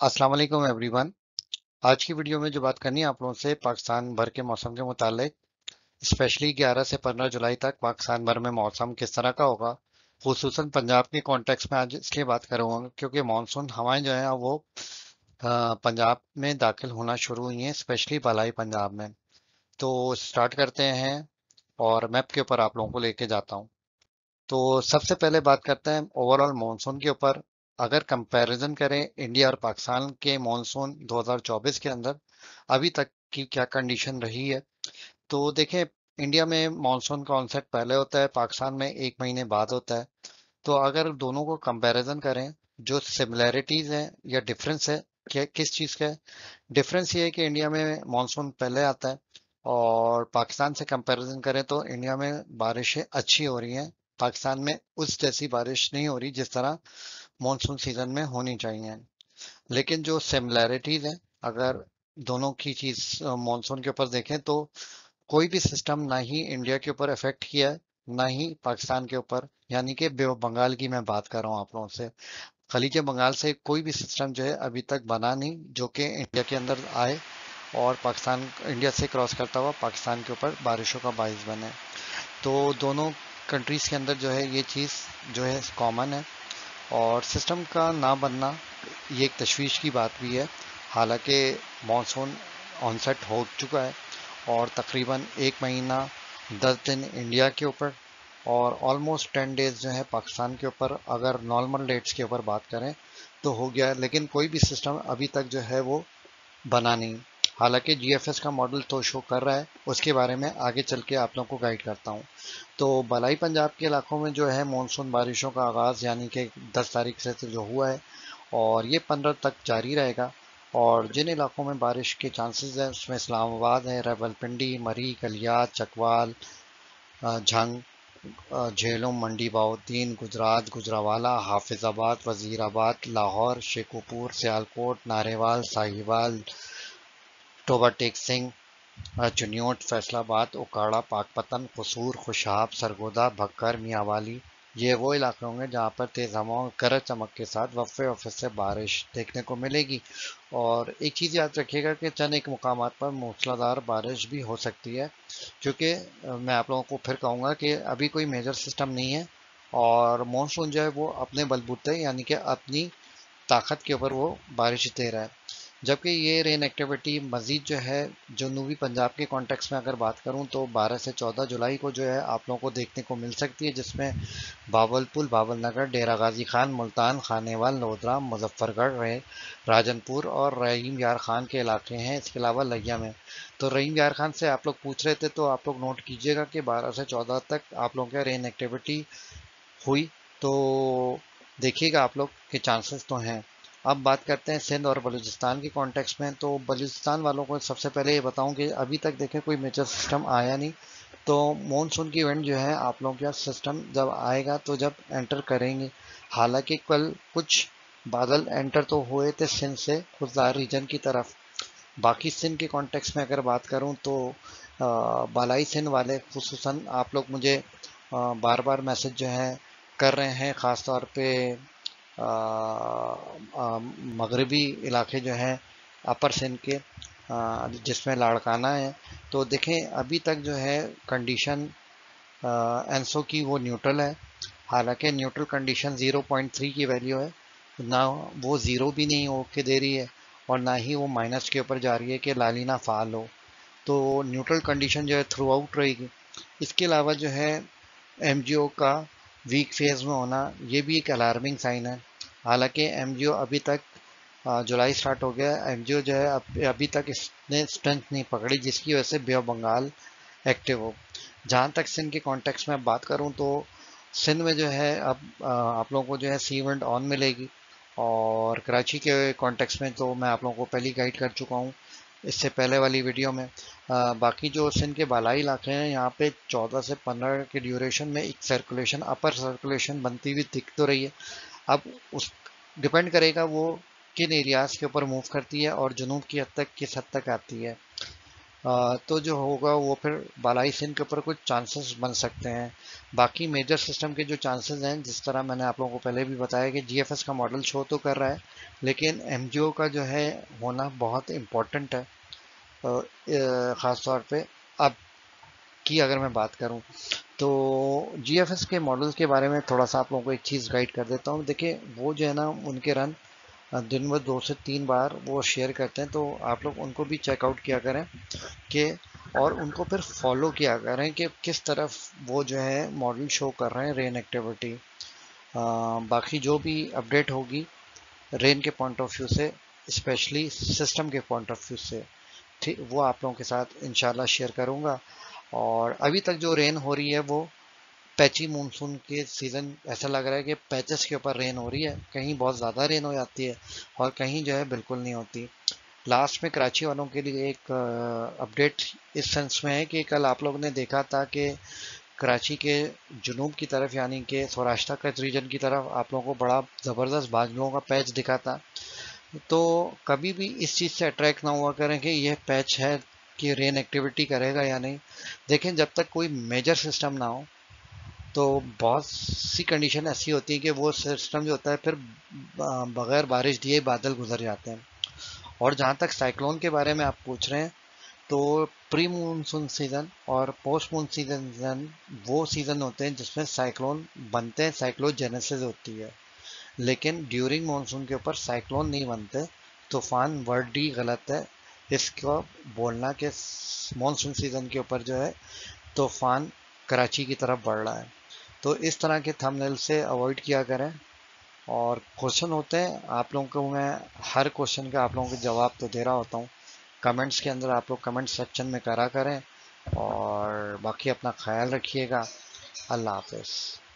अस्सलाम वालेकुम एवरीवन। आज की वीडियो में जो बात करनी है आप लोगों से पाकिस्तान भर के मौसम के मुतालिक, स्पेशली 11 से 15 जुलाई तक पाकिस्तान भर में मौसम किस तरह का होगा। खुसूसन पंजाब के कॉन्टेक्स्ट में आज इसलिए बात करूँगा क्योंकि मानसून हवाएं जो हैं वो पंजाब में दाखिल होना शुरू हुई हैं, स्पेशली बालाई पंजाब में। तो स्टार्ट करते हैं और मैप के ऊपर आप लोगों को लेके जाता हूँ। तो सबसे पहले बात करते हैं ओवरऑल मानसून के ऊपर। अगर कंपैरिजन करें इंडिया और पाकिस्तान के मानसून 2024 के अंदर अभी तक की क्या कंडीशन रही है, तो देखें इंडिया में मानसून का ऑनसेट पहले होता है, पाकिस्तान में एक महीने बाद होता है। तो अगर दोनों को कंपैरिजन करें, जो सिमिलैरिटीज हैं या डिफरेंस है, क्या किस चीज़ का है? डिफरेंस ये है कि इंडिया में मानसून पहले आता है और पाकिस्तान से कंपैरिजन करें तो इंडिया में बारिशें अच्छी हो रही हैं। पाकिस्तान में उस जैसी बारिश नहीं हो रही जिस तरह मानसून सीजन में होनी चाहिए। लेकिन जो सिमिलैरिटीज हैं, अगर दोनों की चीज मानसून के ऊपर देखें तो कोई भी सिस्टम ना ही इंडिया के ऊपर इफेक्ट किया है, ना ही पाकिस्तान के ऊपर। यानी कि बे बंगाल की मैं बात कर रहा हूँ आप लोगों से, खलीज बंगाल से कोई भी सिस्टम जो है अभी तक बना नहीं जो कि इंडिया के अंदर आए और पाकिस्तान इंडिया से क्रॉस करता हुआ पाकिस्तान के ऊपर बारिशों का बाइस बने। तो दोनों कंट्रीज के अंदर जो है ये चीज़ जो है कॉमन है। और सिस्टम का ना बनना ये एक तशवीश की बात भी है। हालांकि मानसून ऑनसेट हो चुका है और तकरीबन एक महीना 10 दिन इंडिया के ऊपर और ऑलमोस्ट 10 डेज जो है पाकिस्तान के ऊपर, अगर नॉर्मल डेट्स के ऊपर बात करें तो हो गया। लेकिन कोई भी सिस्टम अभी तक जो है वो बना नहीं। हालांकि जीएफएस का मॉडल तो शो कर रहा है, उसके बारे में आगे चल के आप लोगों को गाइड करता हूँ। तो बलाई पंजाब के इलाकों में जो है मानसून बारिशों का आगाज़ यानी कि 10 तारीख से तो जो हुआ है और ये 15 तक जारी रहेगा। और जिन इलाकों में बारिश के चांसेस हैं उसमें इस्लामाबाद है, रावलपिंडी, मरी, कलियात, चकवाल, झंग, झेलम, मंडी बहाउद्दीन, गुजरात, गुजरावाला, हाफिजाबाद, वजीराबाद, लाहौर, शेखुपुर, सियालकोट, नारेवाल, साहिवाल, टोबा टेक सिंह, चुनियोट, फैसलाबाद, उकाड़ा, पाकपतन, कसूर, खुशाब, सरगोदा, भक्कर, मियावाली। ये वो इलाके होंगे जहाँ पर तेज हवाओं गरज चमक के साथ वफ़े वफ़े से बारिश देखने को मिलेगी। और एक चीज़ याद रखिएगा कि चंद एक मुकामात पर मूसलाधार बारिश भी हो सकती है, क्योंकि मैं आप लोगों को फिर कहूँगा कि अभी कोई मेजर सिस्टम नहीं है और मानसून जो है वो अपने बलबूते यानी कि अपनी ताकत के ऊपर वो बारिश दे रहा है। जबकि ये रेन एक्टिविटी मजीद जो है जनूबी पंजाब के कॉन्टेक्स्ट में अगर बात करूं तो 12 से 14 जुलाई को जो है आप लोगों को देखने को मिल सकती है, जिसमें बावलपुर, बावलनगर, डेरा गाजी खान, मुल्तान, खानेवाल, लोधरा, मुजफ्फरगढ़, राजनपुर और रहीम यार खान के इलाके हैं। इसके अलावा लिया में। तो रहीम यार खान से आप लोग पूछ रहे थे तो आप लोग नोट कीजिएगा कि 12 से 14 तक आप लोगों के रेन एक्टिविटी हुई। तो देखिएगा आप लोग के चांसेस तो हैं। अब बात करते हैं सिंध और बलूचिस्तान के कॉन्टेक्स्ट में। तो बलूचिस्तान वालों को सबसे पहले ये बताऊं कि अभी तक देखें कोई मेजर सिस्टम आया नहीं। तो मॉनसून की इवेंट जो है आप लोगों का सिस्टम जब आएगा तो जब एंटर करेंगे। हालांकि कल कुछ बादल एंटर तो हुए थे सिंध से खुजदार रीजन की तरफ। बाकी सिंध के कॉन्टेक्स्ट में अगर बात करूं तो बालाई सिंध वाले खुसूसन आप लोग मुझे बार बार मैसेज जो है कर रहे हैं, ख़ास तौर पे मगरबी इलाके जो हैं अपर सिंध के, जिसमें लाड़काना है। तो देखें अभी तक जो है कंडीशन एनसो की वो न्यूट्रल है। हालांकि न्यूट्रल कंडीशन 0.3 की वैल्यू है, ना वो ज़ीरो भी नहीं हो के दे रही है और ना ही वो माइनस के ऊपर जा रही है कि लालीना फाल हो। तो न्यूट्रल कंडीशन जो है थ्रू आउट रहेगी। इसके अलावा जो है एमजीओ का वीक फेज में होना ये भी एक अलार्मिंग साइन है। हालांकि एमजीओ अभी तक जुलाई स्टार्ट हो गया, एमजीओ जो है अभी तक इसने स्ट्रेंथ नहीं पकड़ी जिसकी वजह से बे ऑफ बंगाल एक्टिव हो। जहाँ तक सिंध के कॉन्टेक्स्ट में बात करूँ तो सिंध में जो है अब आप लोगों को जो है सी इवेंट ऑन मिलेगी। और कराची के कॉन्टेक्स्ट में तो मैं आप लोगों को पहले गाइड कर चुका हूँ इससे पहले वाली वीडियो में। बाकी जो सिंध के बालाई इलाके हैं यहाँ पे 14 से 15 के ड्यूरेशन में एक सर्कुलेशन, अपर सर्कुलेशन बनती हुई दिख तो रही है। अब उस डिपेंड करेगा वो किन एरियाज के ऊपर मूव करती है और जुनूब की हद तक किस हद तक आती है। تو جو ہوگا وہ پھر بالائی سندھ کے اوپر کچھ چانسز بن سکتے ہیں. باقی میجر سسٹم کے جو چانسز ہیں، جس طرح میں نے آپ لوگوں کو پہلے بھی بتایا کہ جی ایف ایس کا ماڈل شو تو کر رہا ہے، لیکن ایم جی او کا جو ہے ہونا بہت امپورٹنٹ ہے. خاص طور پہ اب کی اگر میں بات کروں تو جی ایف ایس کے ماڈل کے بارے میں تھوڑا سا آپ لوگوں کو ایک چیز گائڈ کر دیتا ہوں. دیکھیں وہ جو ہے نا، ان کے رن دن میں 2 سے 3 بار وہ شیئر کرتے ہیں، تو آپ لوگ ان کو بھی چیک آؤٹ کیا کریں کہ، اور ان کو پھر فالو کیا کریں کہ کس طرف وہ جو ہے ماڈل شو کر رہے ہیں رین ایکٹیویٹی. باقی جو بھی اپڈیٹ ہوگی رین کے پوائنٹ آف ویو سے، اسپیشلی سسٹم کے پوائنٹ آف ویو سے، ٹھیک، وہ آپ لوگوں کے ساتھ انشاءاللہ شیئر کروں گا. اور ابھی تک جو رین ہو رہی ہے وہ پیچی مونسون کے سیزن، ایسا لگ رہا ہے کہ پیچز کے اوپر رین ہو رہی ہے، کہیں بہت زیادہ رین ہو جاتی ہے اور کہیں جو ہے بالکل نہیں ہوتی. لاسٹ میں کراچی والوں کے لیے ایک اپڈیٹ اس سینس میں ہے کہ کل آپ لوگوں نے دیکھا تھا کہ کراچی کے جنوب کی طرف، یعنی کہ سوراشٹرا کچھ ریجن کی طرف، آپ لوگوں کو بڑا زبردست بادلوں کا پیچ دکھا تھا. تو کبھی بھی اس چیز سے اٹریکٹ نہ ہوا کریں کہ یہ پیچ ہے کہ رین ایکٹیویٹی کرے گا یا نہیں. دیکھیں جب تک کوئی میجر سسٹم نہ ہو تو بہت سی کنڈیشن ایسی ہوتی ہے کہ وہ سسٹم جو ہوتا ہے پھر بغیر بارش دیے بادل گزر جاتے ہیں. اور جہاں تک سائیکلون کے بارے میں آپ پوچھ رہے ہیں، تو پری مونسون سیزن اور پوسٹ مون سیزن وہ سیزن ہوتے ہیں جس میں سائیکلون بنتے ہیں، سائیکلوجینیسس ہوتی ہے. لیکن ڈیورنگ مانسون کے اوپر سائیکلون نہیں بنتے. طوفان ورڈ ہی غلط ہے اس کو بولنا کہ مانسون سیزن کے اوپر جو ہے طوفان کراچی کی طرف بڑھ رہا ہے. تو اس طرح کے تھم نیل سے اوائڈ کیا کریں. اور کوشچن ہوتے ہیں آپ لوگوں کو، میں ہر کوشچن کا آپ لوگوں کو جواب تو دے رہا ہوتا ہوں. کمنٹس کے اندر آپ لوگ کمنٹ سیکشن میں کرا کریں. اور باقی اپنا خیال رکھیے گا. اللہ حافظ.